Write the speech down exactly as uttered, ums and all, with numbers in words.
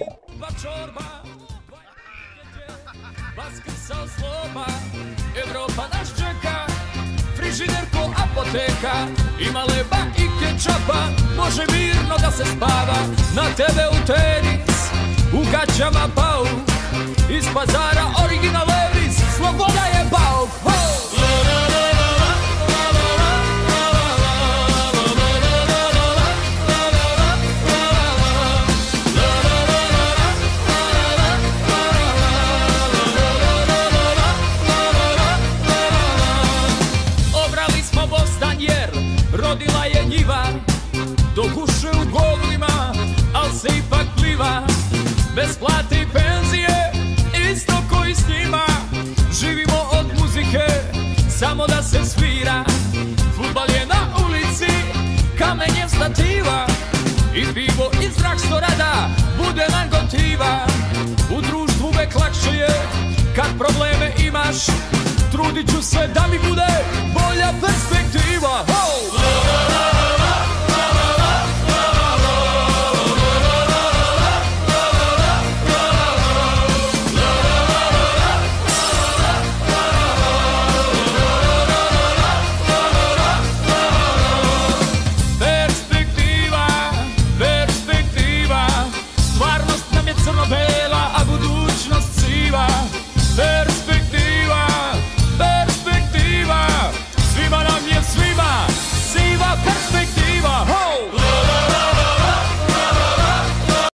ba čorba, vaskrsa sloba, Evropa nas čeka, frižider ko apoteka, ima leba i kečapa, može mirno da se spava, na tebe u tenis, u gaćama pauk, iz pazara original Levi's, sloboda je bauk. Rodila je njiva, do guše u govlima, al se ipak pliva, bez plate i penzije, isto koji s njima. Živimo od muzike, samo da se svira, fudbal je na ulici, kamenjem stativa, i pivo iz Rakstorada bude nam gotiva. U društvu uvek lakše je, kad probleme imaš, trudit ću se da mi bude bolja perspektiva. Ho!